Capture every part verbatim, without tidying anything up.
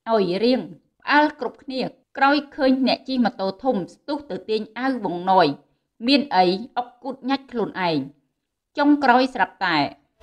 ឲ្យរៀងផ្អើលគ្រប់គ្នាក្រោយឃើញអ្នកជិះម៉ូតូធំស្ទុះទៅទាញអាវវងណយមានអីអុកគូតញាច់ខ្លួនឯងចុងក្រោយស្រាប់តែ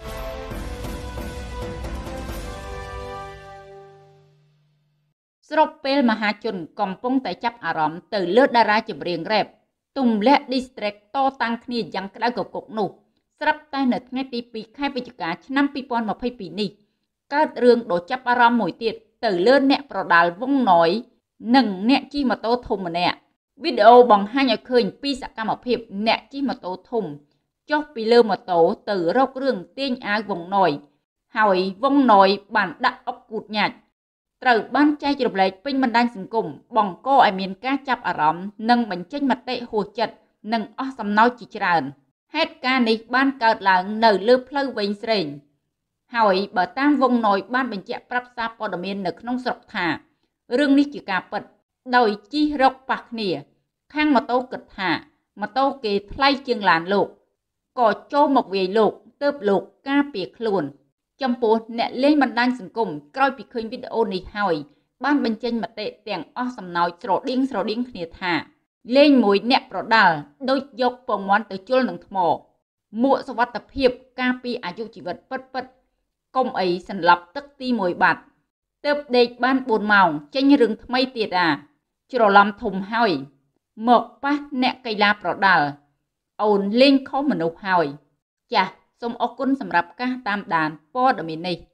ស្របពេលមហាជនកំពុងតែចាប់អារម្មណ៍ទៅលើតារាចម្រៀងរ៉េបទម្លាក់ distract តតាំងគ្នាយ៉ាងក្តៅគគុកនោះស្រាប់តែនៅថ្ងៃទីពីរខែវិច្ឆិកាឆ្នាំពីរពាន់ម្ភៃពីរនេះកើតរឿងដ៏ចាប់អារម្មណ៍មួយទៀតទៅលើអ្នកប្រដាល់វងណយនិងអ្នកជិះម៉ូតូធំម្នាក់វីដេអូបង្ហាញឲ្យឃើញពីសកម្មភាពអ្នកជិះម៉ូតូធំចុះពីលើម៉ូតូទៅរករឿងទាញអាវវងណយហើយវងណយបានដាក់អុកគូតញាច់ត្រូវបានចែករំលែកពេញបណ្ដាញសង្គមបង្កឲ្យមានការចាប់អារម្មណ៍និងបញ្ចេញមតិហួសចិត្តនិងអស់សំណើចជាច្រើនហេតុការណ៍នេះបានកើតឡើងនៅលើផ្លូវវែងស្រេងហើយបើតាមវងណយបានបញ្ជាក់ប្រាប់សារព័ត៌មាននៅក្នុងស្រុកថារឿងនេះជាការពិតដោយជិះរកប៉ះគ្នាខាងម៉ូតូគិតថាម៉ូតូគេថ្លៃជាងឡានលោកក៏ចូលមកវាយលោកទើបលោកការពារខ្លួនចំពោះអ្នកលេងបណ្ដាញសង្គមក្រោយពីឃើញវីដេអូនេះហើយបានបញ្ចេញមតិទាំងអស់សំណោចស្រដៀងស្រដៀងគ្នាថាលេងមួយអ្នកប្រដាល់ដូចយកពងមាន់ទៅជល់នឹងថ្មមួកសុវត្ថិភាពការពារអាយុជីវិតពិតពិតកុំអីសន្លប់ទឹកទីមួយបាត់ទើបដេកបានបួនម៉ោងចេញរឿងថ្មីទៀតអាច្រឡំធំហើយមកប៉ះអ្នកកីឡាប្រដាល់អូនលេងខុសមនុស្សហើយចាសសូមអរគុណសម្រាប់ការតាមដានព័ត៌មាននេះ